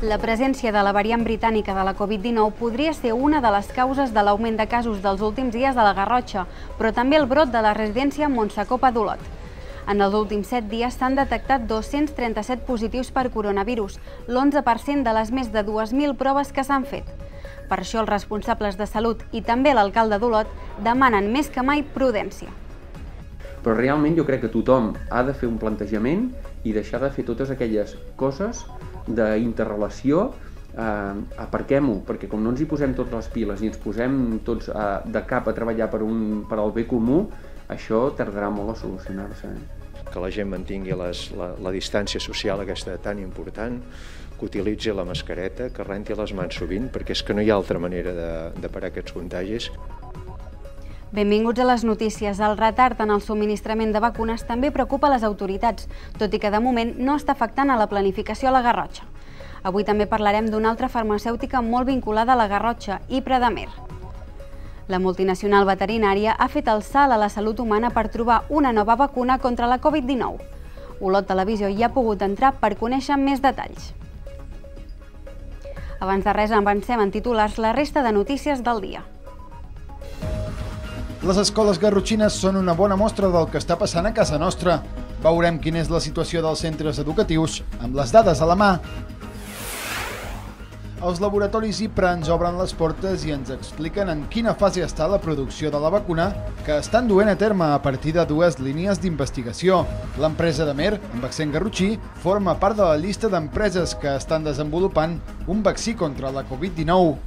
La presència de la variant britànica de la Covid-19 podria ser una de les causes de l'augment de casos dels últims dies a la Garrotxa, però també el brot de la residència Montsacopa d'Olot. En els últims 7 dies s'han detectat 237 positius per coronavirus, l'11% de les més de 2.000 proves que s'han fet. Per això els responsables de salut i també l'alcalde d'Olot demanen més que mai prudència. Però realment jo crec que tothom ha de fer un plantejament i deixar de fer totes aquelles coses d'interrelació, aparquem-ho, perquè com no ens hi posem totes les piles i ens posem tots de cap a treballar per al bé comú, això tardarà molt a solucionar-se. Que la gent mantingui la distància social aquesta tan important, que utilitzi la mascareta, que renti les mans sovint, perquè és que no hi ha altra manera de parar aquests contagis. Benvinguts a les notícies. El retard en el subministrament de vacunes també preocupa les autoritats, tot i que de moment no està afectant a la planificació a la Garrotxa. Avui també parlarem d'una altra farmacèutica molt vinculada a la Garrotxa, Ipredamer. La multinacional veterinària ha fet el salt a la salut humana per trobar una nova vacuna contra la Covid-19. Olot Televisió hi ha pogut entrar per conèixer més detalls. Abans de res, avancem en titulars la resta de notícies del dia. Les escoles garrotxines són una bona mostra del que està passant a casa nostra. Veurem quina és la situació dels centres educatius amb les dades a la mà. Els laboratoris IPRA ens obren les portes i ens expliquen en quina fase està la producció de la vacuna que estan duent a terme a partir de 2 línies d'investigació. L'empresa Damer, amb accent garrotxí, forma part de la llista d'empreses que estan desenvolupant un vaccí contra la Covid-19.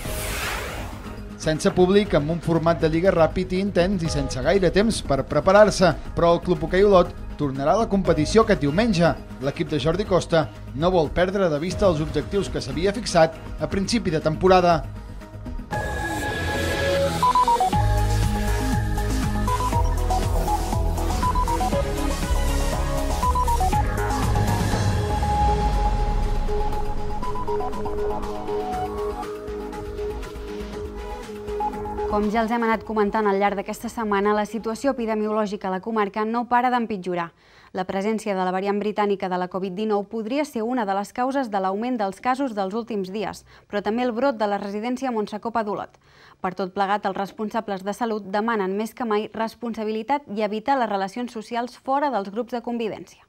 Sense públic, amb un format de lliga ràpid i intens i sense gaire temps per preparar-se, però el Club Hoquei Olot tornarà a la competició aquest diumenge. L'equip de Jordi Costa no vol perdre de vista els objectius que s'havia fixat a principi de temporada. Com ja els hem anat comentant al llarg d'aquesta setmana, la situació epidemiològica a la comarca no para d'empitjorar. La presència de la variant britànica de la Covid-19 podria ser una de les causes de l'augment dels casos dels últims dies, però també el brot de la residència Montsacopa d'Olot. Per tot plegat, els responsables de salut demanen més que mai responsabilitat i evitar les relacions socials fora dels grups de convivència.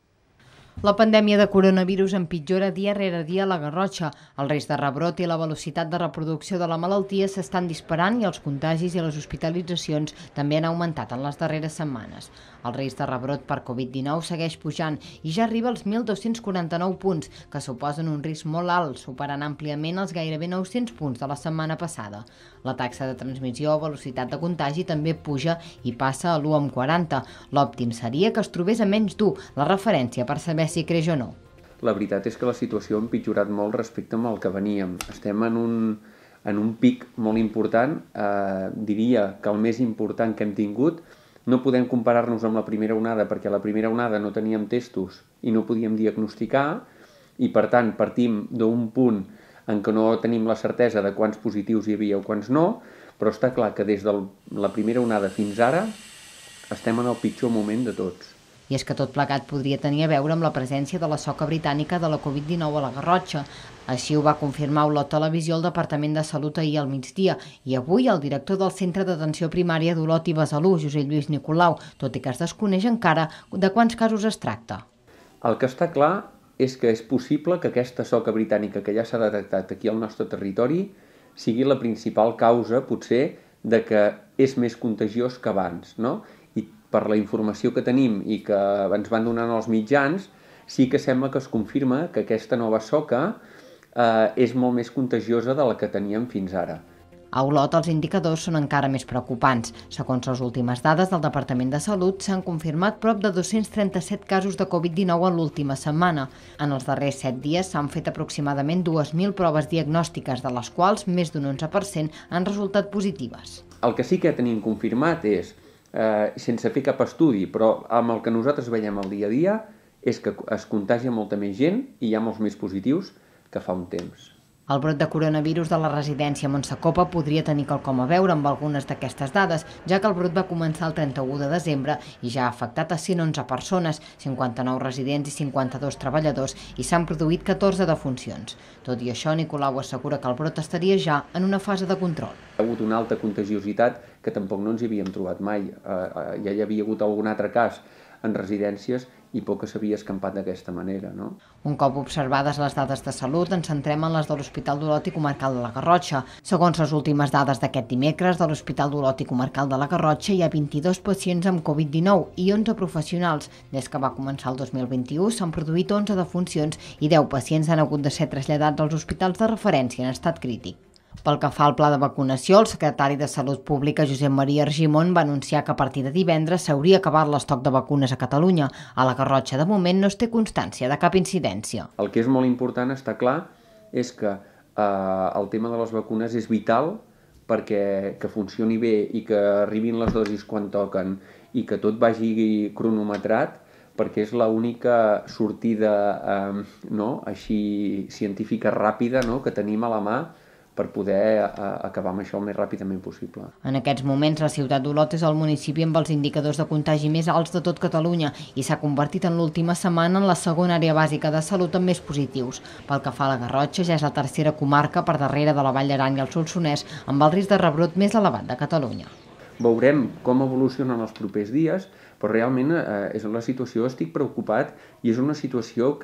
La pandèmia de coronavirus empitjora dia rere dia a la Garrotxa. El risc de rebrot i la velocitat de reproducció de la malaltia s'estan disparant i els contagis i les hospitalitzacions també han augmentat en les darreres setmanes. El risc de rebrot per Covid-19 segueix pujant i ja arriba als 1.249 punts, que suposen un risc molt alt, superant àmpliament els gairebé 900 punts de la setmana passada. La taxa de transmissió o velocitat de contagi també puja i passa a l'1,40. L'òptim seria que es trobés a menys d'1, la referència per saber si creix o no. La veritat és que la situació ha empitjorat molt respecte amb el que veníem. Estem en un pic molt important, diria que el més important que hem tingut. No podem comparar-nos amb la primera onada perquè a la primera onada no teníem testos i no podíem diagnosticar i per tant partim d'un punt en què no tenim la certesa de quants positius hi havia o quants no, però està clar que des de la primera onada fins ara estem en el pitjor moment de tots. I és que tot plegat podria tenir a veure amb la presència de la soca britànica de la Covid-19 a la Garrotxa. Així ho va confirmar Olot Televisió al Departament de Salut ahir al migdia i avui el director del Centre d'Atenció Primària d'Olot i Besalú, Josep Lluís Nicolau, tot i que es desconeix encara de quants casos es tracta. El que està clar és que és possible que aquesta soca britànica que ja s'ha detectat aquí al nostre territori sigui la principal causa, potser, de que és més contagiós que abans, no? I per la informació que tenim i que ens van donant els mitjans, sí que sembla que es confirma que aquesta nova soca és molt més contagiosa de la que teníem fins ara. A Olot els indicadors són encara més preocupants. Segons les últimes dades del Departament de Salut, s'han confirmat prop de 237 casos de Covid-19 en l'última setmana. En els darrers 7 dies s'han fet aproximadament 2.000 proves diagnòstiques, de les quals més d'un 11% han resultat positives. El que sí que tenim confirmat és, sense fer cap estudi, però amb el que nosaltres veiem al dia a dia, és que es contagia molta més gent i hi ha molts més positius que fa un temps. El brot de coronavirus de la residència Montsecopa podria tenir quelcom a veure amb algunes d'aquestes dades, ja que el brot va començar el 31 de desembre i ja ha afectat a 111 persones, 59 residents i 52 treballadors, i s'han produït 14 defuncions. Tot i això, Nicolau assegura que el brot estaria ja en una fase de control. Hi ha hagut una alta contagiositat que tampoc no ens hi havíem trobat mai. Ja hi havia hagut algun altre cas en residències i poc que s'havia escampat d'aquesta manera, no? Un cop observades les dades de salut, ens centrem en les de l'Hospital d'Olot i Comarcal de la Garrotxa. Segons les últimes dades d'aquest dimecres, de l'Hospital d'Olot i Comarcal de la Garrotxa hi ha 22 pacients amb Covid-19 i 11 professionals. Des que va començar el 2021 s'han produït 11 defuncions i 10 pacients han hagut de ser traslladats als hospitals de referència en estat crític. Pel que fa al pla de vacunació, el secretari de Salut Pública, Josep Maria Argimon, va anunciar que a partir de divendres s'hauria acabat l'estoc de vacunes a Catalunya. A la Garrotxa, de moment, no es té constància de cap incidència. El que és molt important, està clar, és que el tema de les vacunes és vital perquè que funcioni bé i que arribin les dosis quan toquen i que tot vagi cronometrat, perquè és l'única sortida així científica ràpida que tenim a la mà per poder acabar amb això el més ràpidament possible. En aquests moments, la ciutat d'Olot és el municipi amb els indicadors de contagi més alts de tot Catalunya i s'ha convertit en l'última setmana en la segona àrea bàsica de salut amb més positius. Pel que fa a la Garrotxa, ja és la tercera comarca per darrere de la Vall d'Aran i el Solsonès amb el risc de rebrot més elevat de Catalunya. Veurem com evolucionen els propers dies, però realment és la situació, estic preocupat i és una situació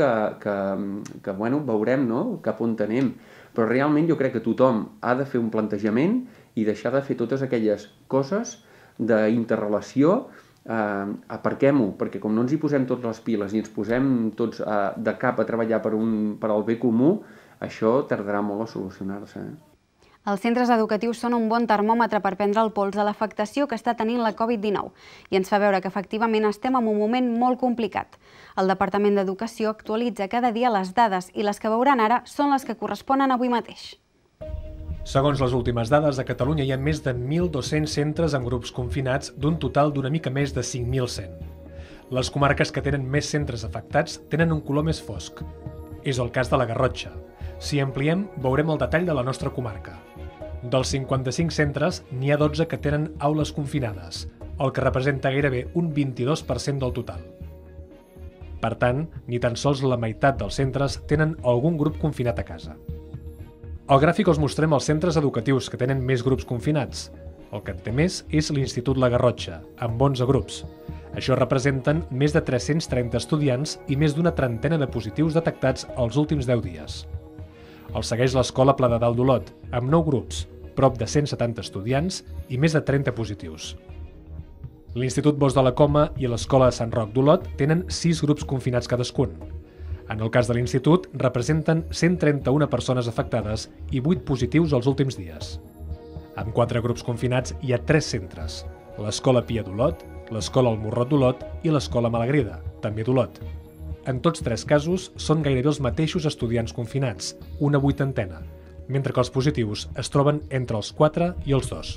que veurem cap on anem. Però realment jo crec que tothom ha de fer un plantejament i deixar de fer totes aquelles coses d'interrelació. Aparquem-ho, perquè com no ens hi posem tots les piles i ens posem tots de cap a treballar per al bé comú, això tardarà molt a solucionar-se. Els centres educatius són un bon termòmetre per prendre el pols de l'afectació que està tenint la Covid-19 i ens fa veure que efectivament estem en un moment molt complicat. El Departament d'Educació actualitza cada dia les dades i les que veuran ara són les que corresponen avui mateix. Segons les últimes dades, a Catalunya hi ha més de 1.200 centres amb grups confinats d'un total d'una mica més de 5.100. Les comarques que tenen més centres afectats tenen un color més fosc. És el cas de la Garrotxa. Si ampliem, veurem el detall de la nostra comarca. Dels 55 centres, n'hi ha 12 que tenen aules confinades, el que representa gairebé un 22% del total. Per tant, ni tan sols la meitat dels centres tenen algun grup confinat a casa. Al gràfic us mostrem els centres educatius que tenen més grups confinats. El que en té més és l'Institut La Garrotxa, amb 11 grups. Això representen més de 330 estudiants i més d'una trentena de positius detectats els últims 10 dies. El segueix l'Escola Pla de Dalt d'Olot, amb 9 grups, prop de 170 estudiants i més de 30 positius. L'Institut Bosch de la Coma i l'Escola de Sant Roc d'Olot tenen 6 grups confinats cadascun. En el cas de l'Institut, representen 131 persones afectades i 8 positius els últims dies. Amb 4 grups confinats hi ha 3 centres, l'Escola Pia d'Olot, l'Escola El Morrot d'Olot i l'Escola Malagrida, també d'Olot. En tots 3 casos són gairebé els mateixos estudiants confinats, una vuitantena, mentre que els positius es troben entre els 4 i els 2.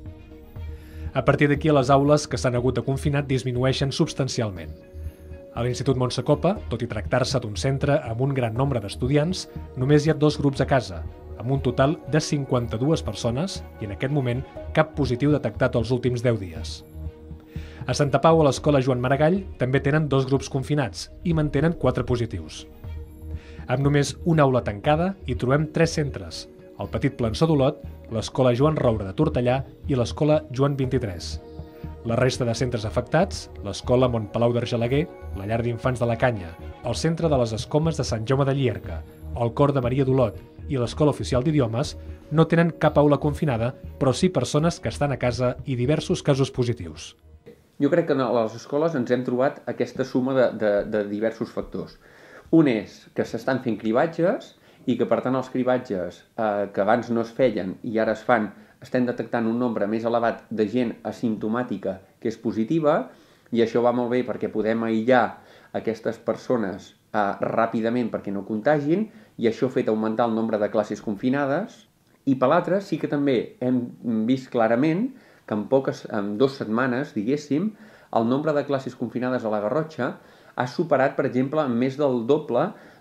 A partir d'aquí, les aules que s'han hagut de confinar disminueixen substancialment. A l'Institut Montsecopa, tot i tractar-se d'un centre amb un gran nombre d'estudiants, només hi ha 2 grups a casa, amb un total de 52 persones i en aquest moment cap positiu detectat els últims 10 dies. A Santa Pau, a l'Escola Joan Maragall, també tenen 2 grups confinats i mantenen 4 positius. Amb només una aula tancada hi trobem 3 centres, el Petit Plançó d'Olot, l'Escola Joan Roure de Tortellà i l'Escola Joan 23. La resta de centres afectats, l'Escola Montpalau d'Argelaguer, la Llar d'Infants de la Canya, el Centre de les Escomes de Sant Jaume de Llierca, el Cor de Maria d'Olot i l'Escola Oficial d'Idiomes, no tenen cap aula confinada, però sí persones que estan a casa i diversos casos positius. Jo crec que a les escoles ens hem trobat aquesta suma de diversos factors. Un és que s'estan fent cribatges i que, per tant, els cribatges que abans no es feien i ara es fan, estem detectant un nombre més elevat de gent asimptomàtica que és positiva i això va molt bé perquè podem aïllar aquestes persones ràpidament perquè no contagin i això ha fet augmentar el nombre de classes confinades. I per l'altre sí que també hem vist clarament que en 2 setmanes, diguéssim, el nombre de classes confinades a la Garrotxa ha superat, per exemple, més del doble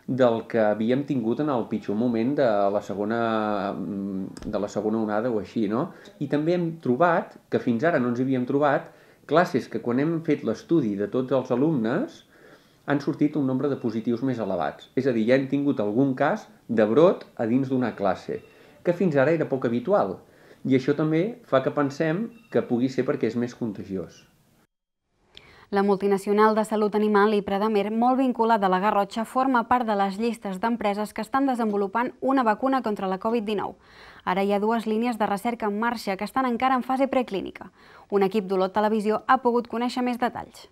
del que havíem tingut en el pitjor moment de la segona onada o així, no? I també hem trobat, que fins ara no ens havíem trobat, classes que quan hem fet l'estudi de tots els alumnes han sortit un nombre de positius més elevats. És a dir, ja hem tingut algun cas de brot a dins d'una classe, que fins ara era poc habitual. I això també fa que pensem que pugui ser perquè és més contagiós. La multinacional de salut animal IPRA-Damer, molt vinculada a la Garrotxa, forma part de les llistes d'empreses que estan desenvolupant una vacuna contra la Covid-19. Ara hi ha 2 línies de recerca en marxa que estan encara en fase preclínica. Un equip d'Olot Televisió ha pogut conèixer més detalls.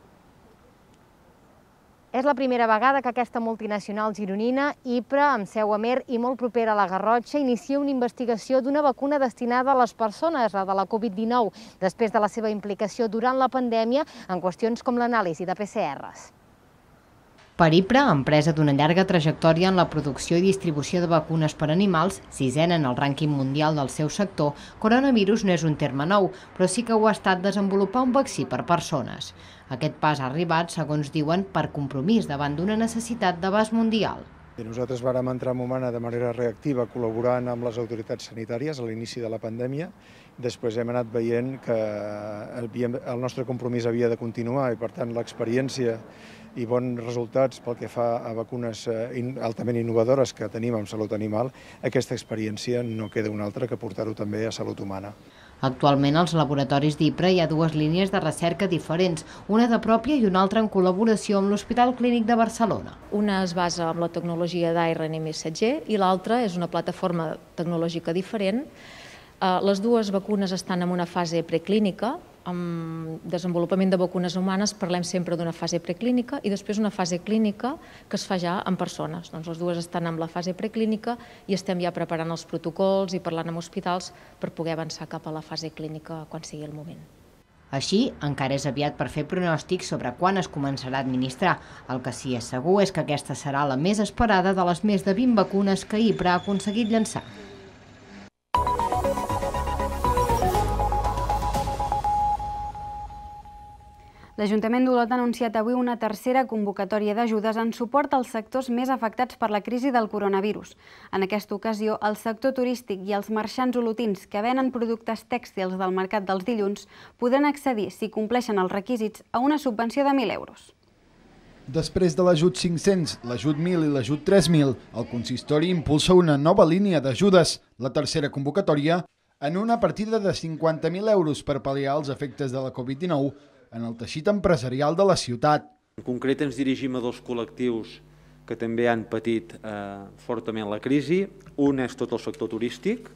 És la primera vegada que aquesta multinacional gironina, IPRA, amb seu a Amer i molt propera a la Garrotxa, inicia una investigació d'una vacuna destinada a les persones, la de la Covid-19, després de la seva implicació durant la pandèmia en qüestions com l'anàlisi de PCRs. Per IPRA, empresa d'una llarga trajectòria en la producció i distribució de vacunes per animals, 6ena en el rànquing mundial del seu sector, coronavirus no és un terme nou, però sí que ho ha estat desenvolupar un vaccí per persones. Aquest pas ha arribat, segons diuen, per compromís davant d'una necessitat d'abast mundial. Nosaltres vàrem entrar en Humana de manera reactiva, col·laborant amb les autoritats sanitàries a l'inici de la pandèmia. Després hem anat veient que el nostre compromís havia de continuar i, per tant, l'experiència i bons resultats pel que fa a vacunes altament innovadores que tenim en salut animal, aquesta experiència no queda una altra que portar-ho també a salut humana. Actualment, als laboratoris d'IPRA hi ha 2 línies de recerca diferents, una de pròpia i una altra en col·laboració amb l'Hospital Clínic de Barcelona. Una es basa en la tecnologia d'ARN missatger i l'altra és una plataforma tecnològica diferent. Les 2 vacunes estan en una fase preclínica. Amb desenvolupament de vacunes humanes parlem sempre d'una fase preclínica i després una fase clínica que es fa ja en persones. Doncs les 2 estan en la fase preclínica i estem ja preparant els protocols i parlant amb hospitals per poder avançar cap a la fase clínica quan sigui el moment. Així, encara és aviat per fer pronòstics sobre quan es començarà a administrar. El que sí és segur és que aquesta serà la més esperada de les més de 20 vacunes que IPRA ha aconseguit llançar. L'Ajuntament d'Olot ha anunciat avui una tercera convocatòria d'ajudes en suport als sectors més afectats per la crisi del coronavirus. En aquesta ocasió, el sector turístic i els marxants olotins que venen productes tèxtils del mercat dels dilluns podran accedir, si compleixen els requisits, a una subvenció de 1.000 euros. Després de l'ajut 500, l'ajut 1.000 i l'ajut 3.000, el consistori impulsa una nova línia d'ajudes, la tercera convocatòria, en una partida de 50.000 euros per pal·liar els efectes de la Covid-19 en el teixit empresarial de la ciutat. En concret ens dirigim a 2 col·lectius que també han patit fortament la crisi. Un és tot el sector turístic.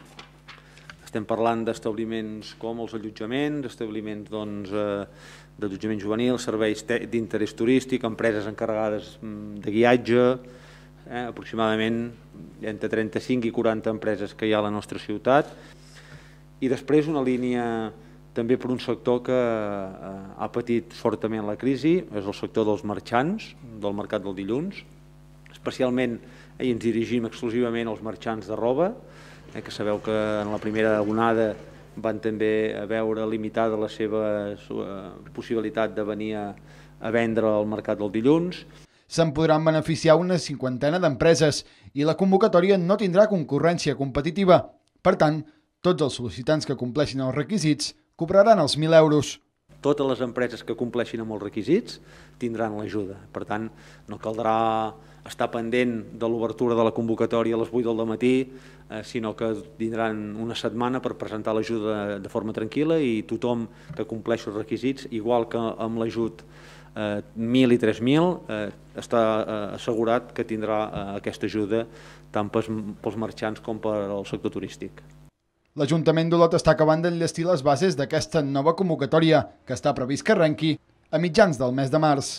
Estem parlant d'establiments com els allotjaments, establiments d'allotjament juvenil, serveis d'interès turístic, empreses encarregades de guiatge, aproximadament entre 35 i 40 empreses que hi ha a la nostra ciutat. I després una línia també per un sector que ha patit fortament la crisi, és el sector dels marxants, del mercat del dilluns. Especialment ens dirigim exclusivament als marxants de roba, que sabeu que en la primera onada van també veure limitada la seva possibilitat de venir a vendre al mercat del dilluns. Se'n podran beneficiar una 50ena d'empreses i la convocatòria no tindrà concurrència competitiva. Per tant, tots els sol·licitants que compleixin els requisits cobraran els 1.000 euros. Totes les empreses que compleixin amb els requisits tindran l'ajuda. Per tant, no caldrà estar pendent de l'obertura de la convocatòria a les 8 del matí, sinó que tindran una setmana per presentar l'ajuda de forma tranquil·la i tothom que compleixi els requisits, igual que amb l'ajut 1.000 i 3.000, està assegurat que tindrà aquesta ajuda tant pels marxants com pel sector turístic. L'Ajuntament d'Olot està acabant d'enllestir les bases d'aquesta nova convocatòria, que està previst que arrenqui a mitjans del mes de març.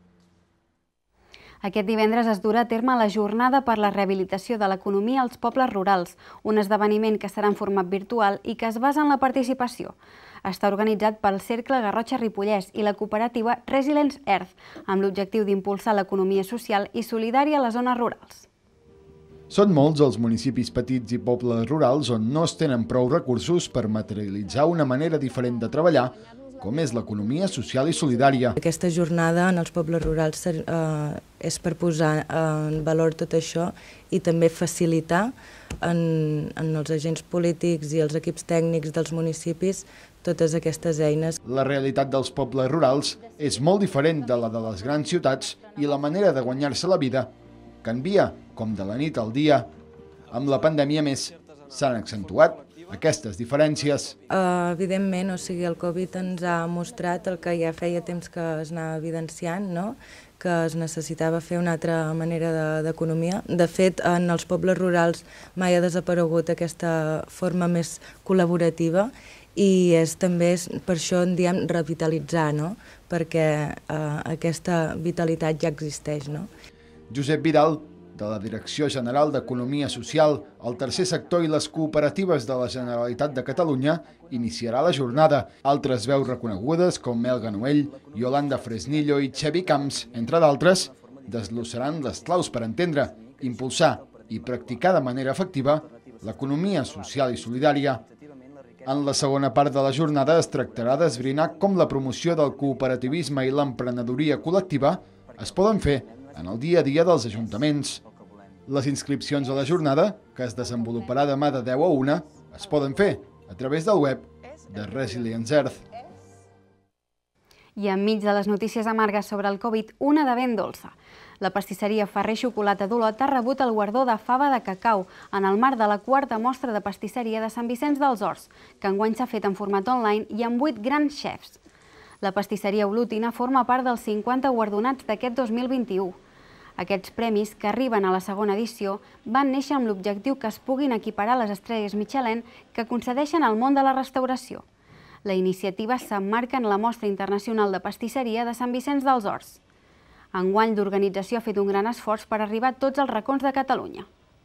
Aquest divendres es durà a terme la Jornada per la Rehabilitació de l'Economia als Pobles Rurals, un esdeveniment que serà en format virtual i que es basa en la participació. Està organitzat pel Cercle Garrotxa-Ripollès i la cooperativa Resilience Earth, amb l'objectiu d'impulsar l'economia social i solidària a les zones rurals. Són molts els municipis petits i pobles rurals on no es tenen prou recursos per materialitzar una manera diferent de treballar com és l'economia social i solidària. Aquesta jornada en els pobles rurals és per posar en valor tot això i també facilitar en els agents polítics i els equips tècnics dels municipis totes aquestes eines. La realitat dels pobles rurals és molt diferent de la de les grans ciutats i la manera de guanyar-se la vida canvia com de la nit al dia. Amb la pandèmia més s'han accentuat aquestes diferències. Evidentment, el Covid ens ha mostrat el que ja feia temps que es anava evidenciant, que es necessitava fer una altra manera d'economia. De fet, en els pobles rurals mai ha desaparegut aquesta forma més col·laborativa i també per això en diem revitalitzar, perquè aquesta vitalitat ja existeix. Josep Vidal, de la Direcció General d'Economia Social, el Tercer Sector i les Cooperatives de la Generalitat de Catalunya, iniciarà la jornada. Altres veus reconegudes, com Melga Noell, Yolanda Fresnillo i Xavi Camps, entre d'altres, desglossaran les claus per entendre, impulsar i practicar de manera efectiva l'economia social i solidària. En la segona part de la jornada es tractarà d'esbrinar com la promoció del cooperativisme i l'emprenedoria col·lectiva es poden fer en el dia a dia dels ajuntaments. Les inscripcions a la jornada, que es desenvoluparà demà de 10 a 1, es poden fer a través del web de Resilience Earth. I enmig de les notícies amargues sobre el Covid, una de ben dolça. La pastisseria Ferrer Xocolata d'Olot ha rebut el guardó de fava de cacau en el marc de la 4a mostra de pastisseria de Sant Vicenç dels Horts, que enguany s'ha fet en format online i amb 8 grans xefs. La pastisseria olotina forma part dels 50 guardonats d'aquest 2021. Aquests premis, que arriben a la segona edició, van néixer amb l'objectiu que es puguin equiparar les estrelles Michelin que concedeixen al món de la restauració. La iniciativa s'emmarca en la Mostra Internacional de Pastisseria de Sant Vicenç dels Horts. Enguany, l'organització ha fet un gran esforç per arribar a tots els racons de Catalunya.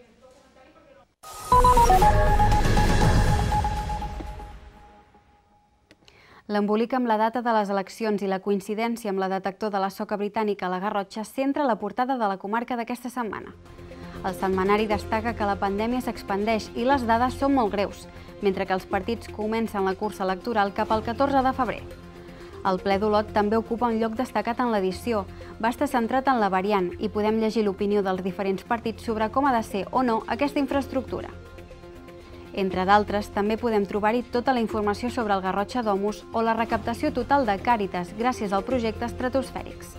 L'embolic amb la data de les eleccions i la coincidència amb la detector de la soca britànica a la Garrotxa centra la portada de la comarca d'aquesta setmana. El setmanari destaca que la pandèmia s'expandeix i les dades són molt greus, mentre que els partits comencen la cursa electoral cap al 14 de febrer. El ple d'Olot també ocupa un lloc destacat en l'edició. Va estar centrat en la variant i podem llegir l'opinió dels diferents partits sobre com ha de ser o no aquesta infraestructura. Entre d'altres, també podem trobar-hi tota la informació sobre el Garrotxa Domus o la recaptació total de Càritas gràcies al projecte Estratosfèrics.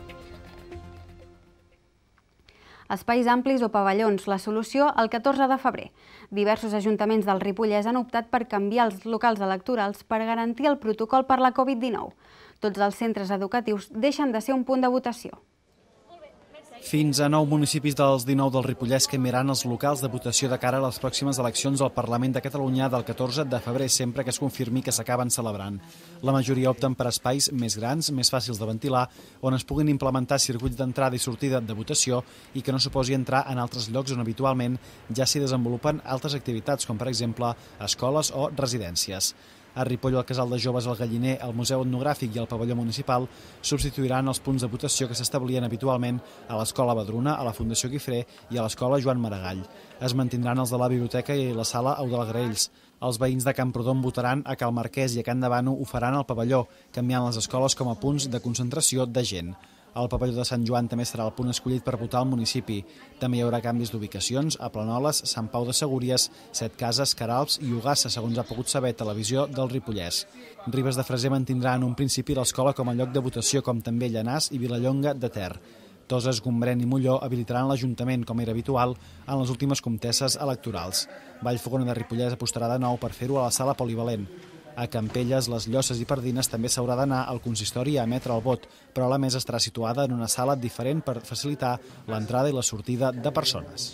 Espais amplis o pavellons, la solució el 14 de febrer. Diversos ajuntaments del Ripollès han optat per canviar els locals electorals per garantir el protocol per la Covid-19. Tots els centres educatius deixen de ser un punt de votació. Fins a 9 municipis dels 19 del Ripollès canviaran els locals de votació de cara a les pròximes eleccions al Parlament de Catalunya del 14 de febrer, sempre que es confirmi que s'acaben celebrant. La majoria opten per espais més grans, més fàcils de ventilar, on es puguin implementar circuits d'entrada i sortida de votació i que no suposi entrar en altres llocs on habitualment ja s'hi desenvolupen altres activitats, com per exemple escoles o residències. A Ripoll, el Casal de Joves, el Galliner, el Museu Etnogràfic i el Pavelló Municipal substituiran els punts de votació que s'establien habitualment a l'Escola Badruna, a la Fundació Guifré i a l'Escola Joan Maragall. Es mantindran els de la Biblioteca i la Sala Eudald Graells. Els veïns de Camprodon votaran a Cal Marquès i a Can Davano ho faran al pavelló, canviant les escoles com a punts de concentració de gent. El pavelló de Sant Joan també serà el punt escollit per votar al municipi. També hi haurà canvis d'ubicacions a Planoles, Sant Pau de Segúries, Setcases, Queralbs i Ugassa, segons ha pogut saber Televisió del Ripollès. Ribes de Freser mantindrà en un principi l'escola com a lloc de votació, com també Llanàs i Vilallonga de Ter. Toses, Gombrèn i Molló habilitaran l'Ajuntament, com era habitual, en les últimes contesses electorals. Vallfogona de Ripollès apostarà de nou per fer-ho a la sala polivalent. A Campelles, les Llosses i Pardines també s'haurà d'anar al consistori a emetre el vot, però la mesa estarà situada en una sala diferent per facilitar l'entrada i la sortida de persones.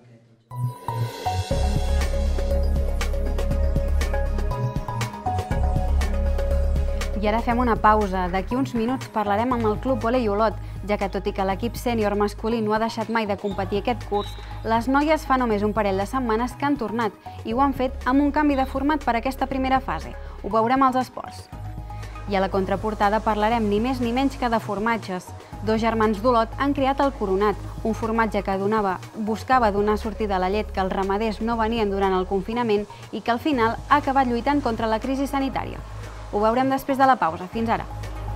I ara fem una pausa. D'aquí uns minuts parlarem amb el Club Volei Olot, ja que tot i que l'equip sènior masculí no ha deixat mai de competir aquest curs, les noies fa només un parell de setmanes que han tornat i ho han fet amb un canvi de format per aquesta primera fase. Ho veurem als esports. I a la contraportada parlarem ni més ni menys que de formatges. Dos germans d'Olot han creat el Coronat, un formatge que buscava donar sortida a la llet que els ramaders no venien durant el confinament i que al final ha acabat lluitant contra la crisi sanitària. Ho veurem després de la pausa. Fins ara.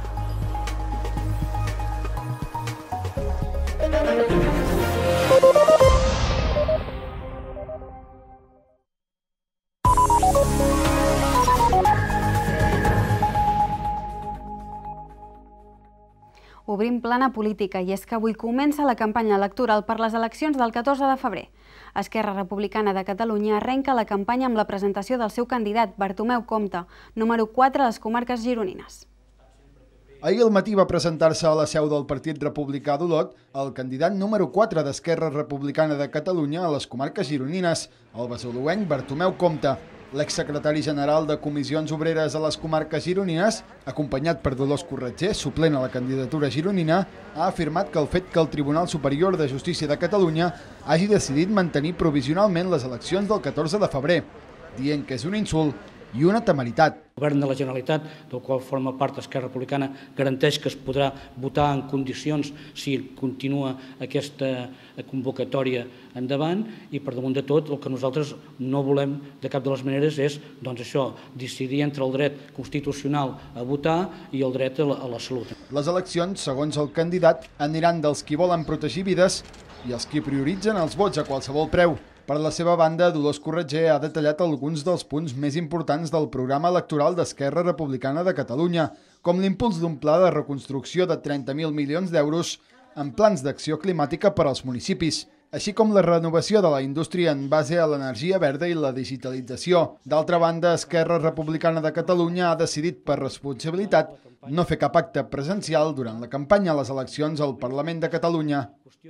Obrim plana política i és que avui comença la campanya electoral per les eleccions del 14 de febrer. Esquerra Republicana de Catalunya arrenca la campanya amb la presentació del seu candidat, Bartomeu Compte, número 4 a les comarques gironines. Ahir al matí va presentar-se a la seu del Partit Republicà d'Olot el candidat número 4 d'Esquerra Republicana de Catalunya a les comarques gironines, el basoluenc Bartomeu Compte. L'exsecretari general de Comissions Obreres a les comarques gironines, acompanyat per Dolors Corretger, suplent a la candidatura gironina, ha afirmat que el fet que el Tribunal Superior de Justícia de Catalunya hagi decidit mantenir provisionalment les eleccions del 14 de febrer, dient que és un insult i una temeritat. El Govern de la Generalitat, del qual forma part Esquerra Republicana, garanteix que es podrà votar en condicions si continua aquesta convocatòria endavant i, per damunt de tot, el que nosaltres no volem de cap de les maneres és decidir entre el dret constitucional a votar i el dret a la salut. Les eleccions, segons el candidat, aniran dels qui volen protegir vides i els qui prioritzen els vots a qualsevol preu. Per la seva banda, Dolors Corretger ha detallat alguns dels punts més importants del programa electoral d'Esquerra Republicana de Catalunya, com l'impuls d'un pla de reconstrucció de 30.000 milions d'euros en plans d'acció climàtica per als municipis, així com la renovació de la indústria en base a l'energia verda i la digitalització. D'altra banda, Esquerra Republicana de Catalunya ha decidit per responsabilitat no fer cap acte presencial durant la campanya a les eleccions al Parlament de Catalunya.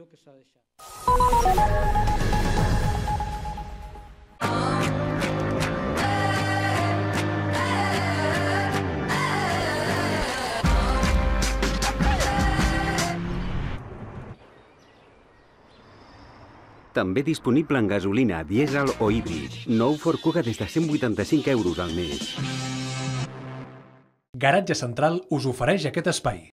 També disponible en gasolina, dièsel o híbrid. Nou Ford Kuga des de 185 euros al mes. Garatge Central us ofereix aquest espai.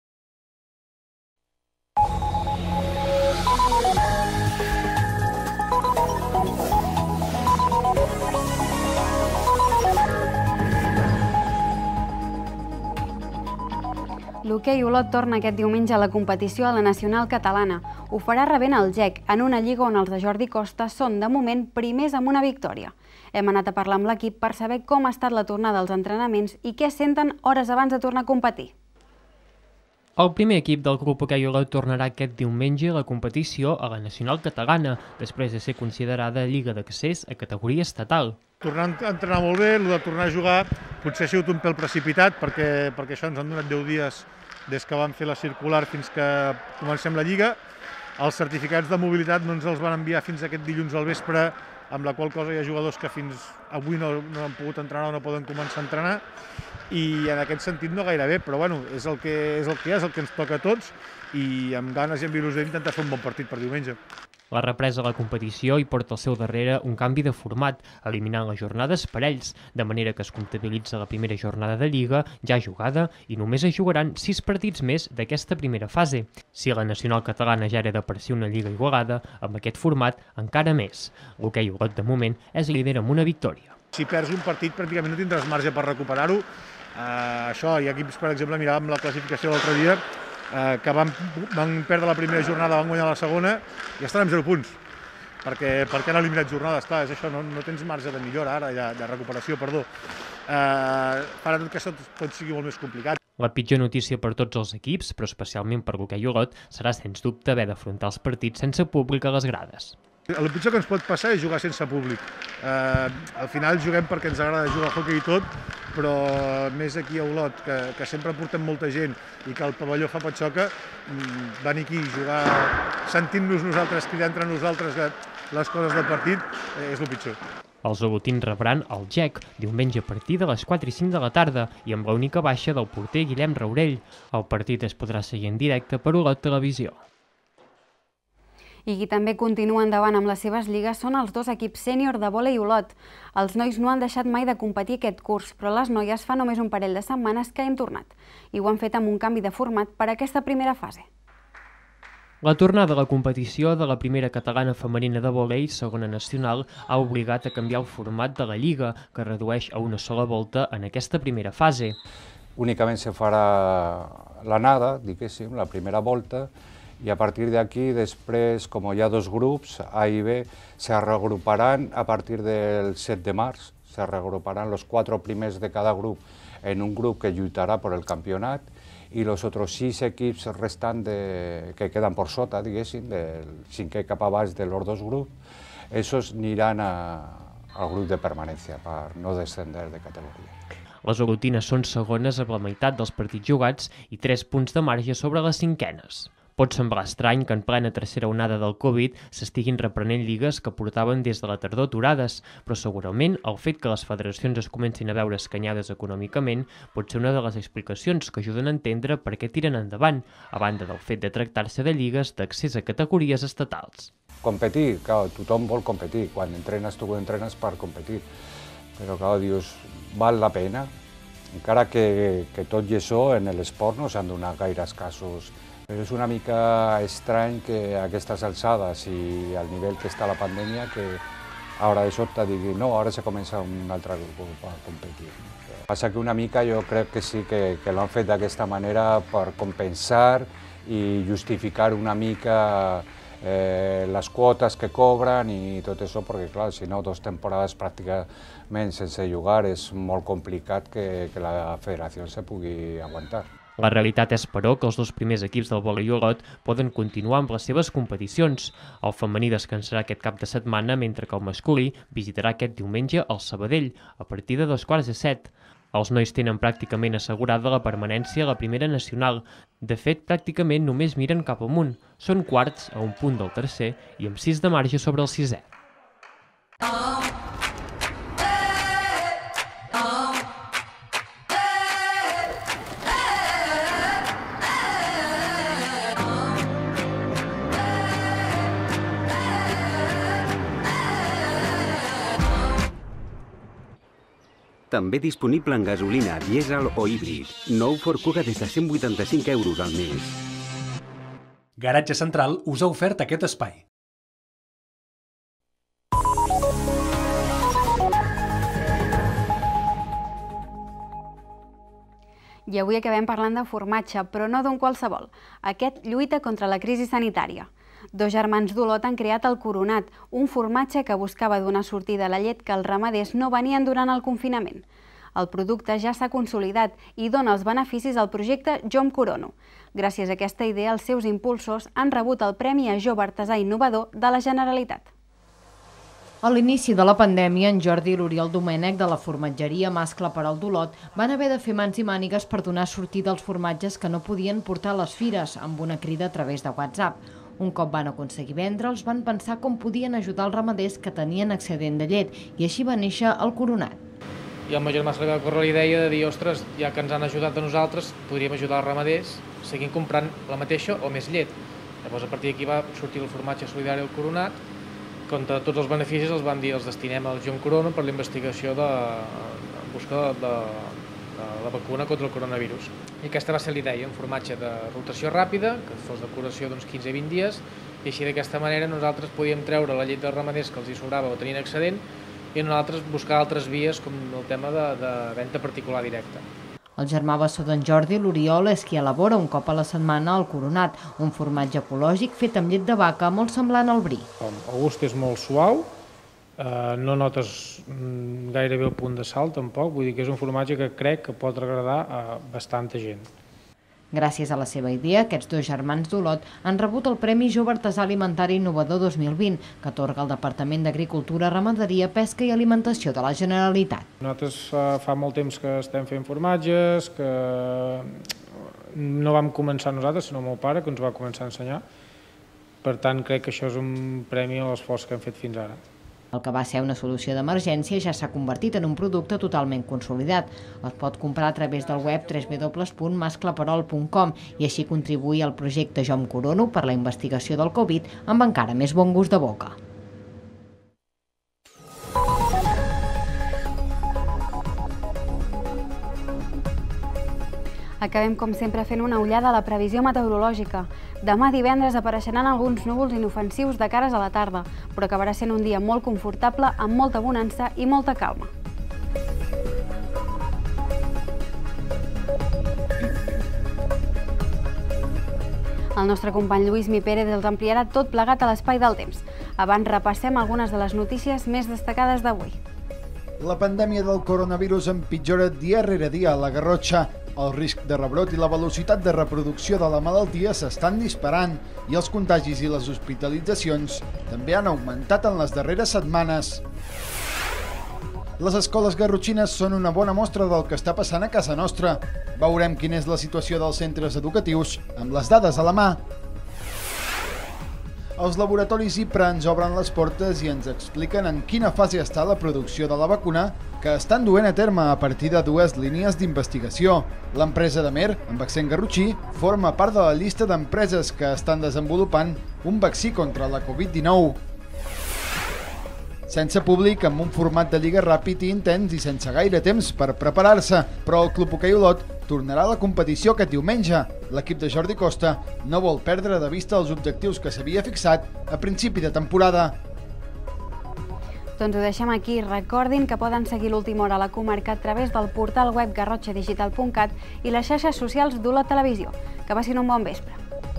L'hoquei Olot torna aquest diumenge a la competició a la Nacional Catalana. Ho farà rebent el GEC, en una lliga on els de Jordi Costa són, de moment, primers amb una victòria. Hem anat a parlar amb l'equip per saber com ha estat la tornada als entrenaments i què senten hores abans de tornar a competir. El primer equip del Club Hoquei Olot tornarà aquest diumenge a la competició a la Nacional Catalana, després de ser considerada lliga d'accés a categoria estatal. Tornar a entrenar molt bé, el de tornar a jugar potser ha sigut un pèl precipitat perquè això ens han donat 10 dies des que vam fer la circular fins que comencem la Lliga. Els certificats de mobilitat no ens els van enviar fins aquest dilluns al vespre, amb la qual cosa hi ha jugadors que fins avui no han pogut entrenar o no poden començar a entrenar, i en aquest sentit no gaire bé, però bueno, és el que és el que ens toca a tots, i amb ganes i amb il·lusió d'intentar fer un bon partit per diumenge. La represa de la competició hi porta al seu darrere un canvi de format, eliminant les jornades per ells, de manera que es comptabilitza la primera jornada de Lliga ja jugada i només es jugaran 6 partits més d'aquesta primera fase. Si la Nacional Catalana ja era de per si una Lliga igualada, amb aquest format encara més. L'hoquei Olot, de moment, és líder amb una victòria. Si perds un partit pràcticament no tindràs marge per recuperar-ho. Hi ha equips, per exemple, miràvem la classificació l'altre dia, que van perdre la primera jornada, van guanyar la segona i estan amb 0 punts, perquè han eliminat jornades. Clar, és això, no tens marge de millora ara, de recuperació, perdó. Farà que això tot sigui molt més complicat. La pitjor notícia per tots els equips, però especialment per l'hoquei Olot, serà sens dubte haver d'afrontar els partits sense públic a les grades. El pitjor que ens pot passar és jugar sense públic. Al final juguem perquè ens agrada jugar a hoquei i tot, però més aquí a Olot, que sempre portem molta gent i que el pavelló fa patxoca, venir aquí i jugar sentint-nos nosaltres, cridar entre nosaltres les coses del partit, és el pitjor. Els olotins rebran el GEC diumenge a partir de les 4 i 5 de la tarda i amb l'única baixa del porter Guillem Raurell. El partit es podrà seguir en directe per Olot Televisió. I qui també continua endavant amb les seves lligues són els 2 equips sènior de vòlei Olot. Els nois no han deixat mai de competir aquest curs, però les noies fa només un parell de setmanes que hem tornat. I ho han fet amb un canvi de format per a aquesta primera fase. La tornada a la competició de la primera catalana femenina de vòlei, segona nacional, ha obligat a canviar el format de la Lliga, que redueix a una sola volta en aquesta primera fase. Únicament se farà l'anada, diguéssim, la primera volta, i a partir d'aquí, després, com hi ha dos grups, A i B, se regruparan a partir del 7 de març, se regruparan los 4 primers de cada grup en un grup que lluitarà per el campionat, i los otros 6 equips restants que queden per sota, diguéssim, del 5è cap a baix de los dos grups, esos aniran al grup de permanència per no descender de categoria. Les olotines són segones amb la meitat dels partits jugats i 3 punts de marge sobre les cinquenes. Pot semblar estrany que en plena tercera onada del Covid s'estiguin reprenent lligues que portaven des de la tardor aturades, però segurament el fet que les federacions es comencin a veure escanyades econòmicament pot ser una de les explicacions que ajuden a entendre per què tiren endavant, a banda del fet de tractar-se de lligues d'accés a categories estatals. Competir, clar, tothom vol competir, quan entrenes tu entrenes per competir, però clar, dius, val la pena, encara que tot i això en l'esport no s'han donat gaires casos. Però és una mica estrany que a aquestes alçades i al nivell que està la pandèmia que ara de sobte digui no, ara se comença un altre grup a competir. Passa que una mica jo crec que sí que l'han fet d'aquesta manera per compensar i justificar una mica les quotes que cobren i tot això, perquè clar, si no, 2 temporades pràcticament sense jugar és molt complicat que la federació se pugui aguantar. La realitat és, però, que els 2 primers equips del vòlei Olot poden continuar amb les seves competicions. El femení descansarà aquest cap de setmana, mentre que el masculí visitarà aquest diumenge el Sabadell, a partir de 2:45. Els nois tenen pràcticament assegurada la permanència a la primera nacional. De fet, pràcticament només miren cap amunt. Són quarts, a un punt del tercer, i amb 6 de marge sobre el 6è. També disponible en gasolina, dièsel o híbrid. Nou Ford Kuga des de 185 € al mes. Garatge Central us ha ofert aquest espai. I avui acabem parlant de formatge, però no d'un qualsevol. Aquest lluita contra la crisi sanitària. 2 germans d'Olot han creat el Coronat, un formatge que buscava donar sortida a la llet que els ramaders no venien durant el confinament. El producte ja s'ha consolidat i dona els beneficis al projecte Jo em corono. Gràcies a aquesta idea, els seus impulsors han rebut el Premi a Jove Artesà Innovador de la Generalitat. A l'inici de la pandèmia, en Jordi i l'Oriol Domènech de la formatgeria Mascle Perol d'Olot van haver de fer mans i mànigues per donar sortida als formatges que no podien portar a les fires, amb una crida a través de WhatsApp. Un cop van aconseguir vendre'ls, van pensar com podien ajudar els ramaders que tenien excedent de llet i així va néixer el Coronat. I al meu germà se li va córrer la idea de dir, ostres, ja que ens han ajudat a nosaltres, podríem ajudar els ramaders seguint comprant la mateixa o més llet. Llavors a partir d'aquí va sortir el formatge solidari del Coronat, contra tots els beneficis els van dir els destinem al Jo em corono per la investigació en busca de la vacuna contra el coronavirus. I aquesta va ser l'idea, un formatge de rotació ràpida, que fos de curació d'uns 15-20 dies, i així d'aquesta manera nosaltres podíem treure la llet dels ramaders que els hi sobrava o tenien excedent i nosaltres buscar altres vies com el tema de venda particular directa. El germà bessó d'en Jordi, l'Oriol, és qui elabora un cop a la setmana el Coronat, un formatge ecològic fet amb llet de vaca molt semblant al brie. El gust és molt suau, no notes gairebé el punt de sal tampoc, vull dir que és un formatge que crec que pot agradar a bastanta gent. Gràcies a la seva idea, aquests 2 germans d'Olot han rebut el Premi Jove Artesà Alimentari Innovador 2020, que atorga el Departament d'Agricultura, Ramaderia, Pesca i Alimentació de la Generalitat. Nosaltres fa molt temps que estem fent formatges, que no vam començar nosaltres, sinó el meu pare, que ens va començar a ensenyar. Per tant, crec que això és un premi a l'esforç que hem fet fins ara. El que va ser una solució d'emergència ja s'ha convertit en un producte totalment consolidat. Es pot comprar a través del web www.mascleperol.com i així contribuir al projecte Jo em corono per la investigació del Covid amb encara més bon gust de boca. Acabem, com sempre, fent una ullada a la previsió meteorològica. Demà divendres apareixeran alguns núvols inofensius de cares a la tarda, però acabarà sent un dia molt confortable, amb molta bonança i molta calma. El nostre company Lluís Mi Pérez els ampliarà tot plegat a l'espai del temps. Abans repassem algunes de les notícies més destacades d'avui. La pandèmia del coronavirus empitjora dia rere dia a la Garrotxa. El risc de rebrot i la velocitat de reproducció de la malaltia s'estan disparant i els contagis i les hospitalitzacions també han augmentat en les darreres setmanes. Les escoles garrotxines són una bona mostra del que està passant a casa nostra. Veurem quina és la situació dels centres educatius amb les dades a la mà. Els laboratoris IPRA ens obren les portes i ens expliquen en quina fase està la producció de la vacuna que estan duent a terme a partir de 2 línies d'investigació. L'empresa Damer, amb accent garrotxí, forma part de la llista d'empreses que estan desenvolupant un vaccí contra la Covid-19. Sense públic, amb un format de lliga ràpid i intens i sense gaire temps per preparar-se, però el Club Hoquei Olot tornarà a la competició aquest diumenge. L'equip de Jordi Costa no vol perdre de vista els objectius que s'havia fixat a principi de temporada. Doncs ho deixem aquí. Recordin que poden seguir l'última hora a la comarca a través del portal web garrotxadigital.cat i les xarxes socials d'Olot Televisió. Que passin un bon vespre.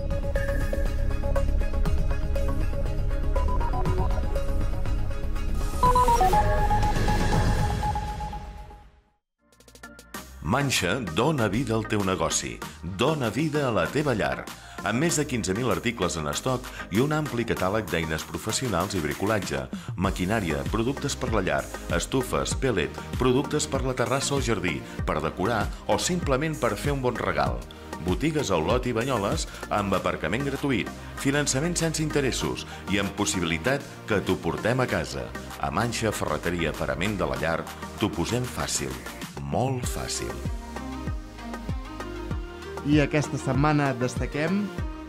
Manxa dona vida al teu negoci, dona vida a la teva llar, amb més de 15.000 articles en estoc i un ampli catàleg d'eines professionals i bricolatge, maquinària, productes per la llar, estufes, pellet, productes per la terrassa o jardí, per decorar o simplement per fer un bon regal. Botigues a Olot i Banyoles amb aparcament gratuït, finançament sense interessos i amb possibilitat que t'ho portem a casa. A Manxa Ferreteria Parament de la Llar t'ho posem fàcil, molt fàcil. I aquesta setmana destaquem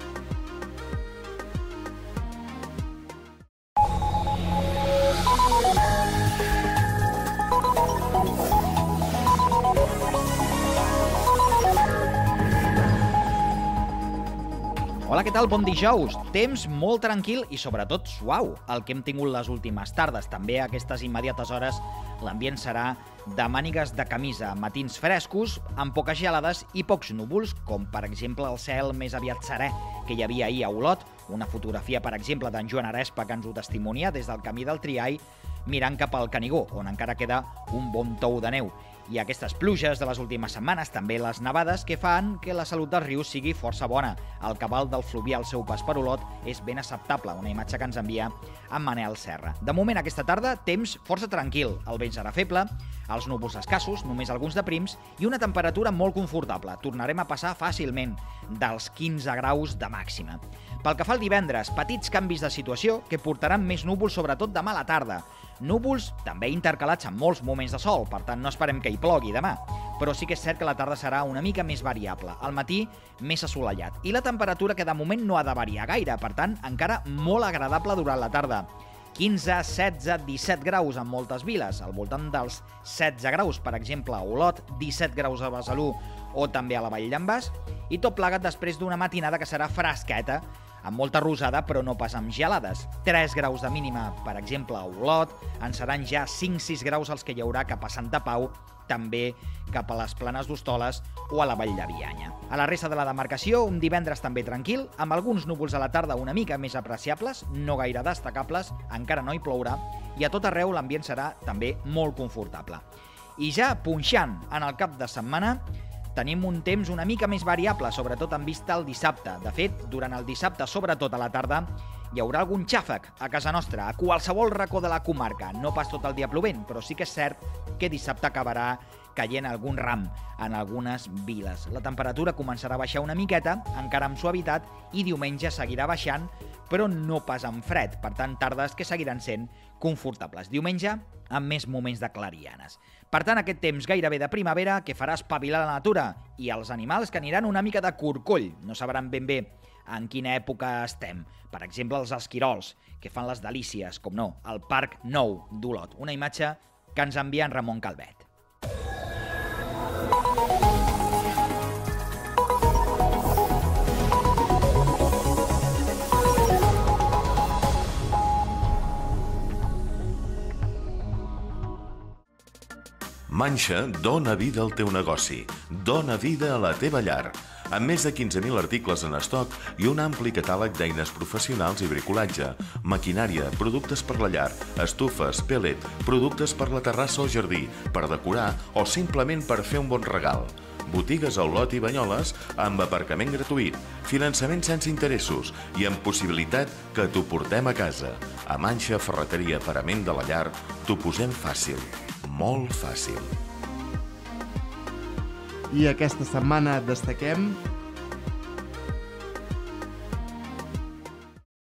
Hola, què tal? Bon dijous. Temps molt tranquil i sobretot suau, el que hem tingut les últimes tardes. També a aquestes immediates hores l'ambient serà de mànigues de camisa, matins frescos, amb poques gelades i pocs núvols, com per exemple el cel més aviat serè que hi havia ahir a Olot. Una fotografia, per exemple, d'en Joan Arespa que ens ho testimonia des del camí del Triall, mirant cap al Canigó, on encara queda un bon tou de neu. I aquestes pluges de les últimes setmanes, també les nevades, que fan que la salut dels rius sigui força bona. El cabal del Fluvià al seu pas per Olot és ben acceptable, una imatge que ens envia en Manel Serra. De moment, aquesta tarda, temps força tranquil. El vent serà feble, els núvols escassos, només alguns de prims, i una temperatura molt confortable. Tornarem a passar fàcilment dels 15 graus de màxima. Pel que fa al divendres, petits canvis de situació que portaran més núvols, sobretot demà a la tarda. Núvols també intercalats amb molts moments de sol, per tant no esperem que hi plogui demà. Però sí que és cert que la tarda serà una mica més variable. Al matí, més assolellat. I la temperatura que de moment no ha de variar gaire, per tant, encara molt agradable durant la tarda. 15, 16, 17 graus en moltes viles, al voltant dels 16 graus, per exemple, a Olot, 17 graus a Besalú o també a la Vall d'en Bas, i tot plegat després d'una matinada que serà fresqueta, amb molta rosada, però no pas amb gelades. 3 graus de mínima, per exemple, a Olot, en seran ja 5-6 graus els que hi haurà cap a Santa Pau, també cap a les Planes d'Hostoles o a la Vall de Bianya. A la resta de la demarcació, un divendres també tranquil, amb alguns núvols a la tarda una mica més apreciables, no gaire destacables, encara no hi plourà, i a tot arreu l'ambient serà també molt confortable. I ja punxant en el cap de setmana, tenim un temps una mica més variable, sobretot en vista al dissabte. De fet, durant el dissabte, sobretot a la tarda, hi haurà algun xàfec a casa nostra, a qualsevol racó de la comarca. No pas tot el dia plovent, però sí que és cert que dissabte acabarà caient algun ram en algunes viles. La temperatura començarà a baixar una miqueta, encara amb suavitat, i diumenge seguirà baixant, però no pas amb fred. Per tant, tardes que seguiran sent confortables. Diumenge, amb més moments de clarianes. Per tant, aquest temps gairebé de primavera que farà espavilar la natura i els animals que aniran una mica de corcoll. No sabran ben bé en quina època estem. Per exemple, els esquirols, que fan les delícies, com no, al Parc Nou d'Olot. Una imatge que ens envia en Ramon Calvet. Manxa dona vida al teu negoci, dona vida a la teva llar. Amb més de 15.000 articles en estoc i un ampli catàleg d'eines professionals i bricolatge, maquinària, productes per la llar, estufes, pellet, productes per la terrassa o jardí, per decorar o simplement per fer un bon regal. Botigues a Olot i Banyoles amb aparcament gratuït, finançament sense interessos i amb possibilitat que t'ho portem a casa. A Manxa Ferreteria Parament de la Llar t'ho posem fàcil, molt fàcil. I aquesta setmana destaquem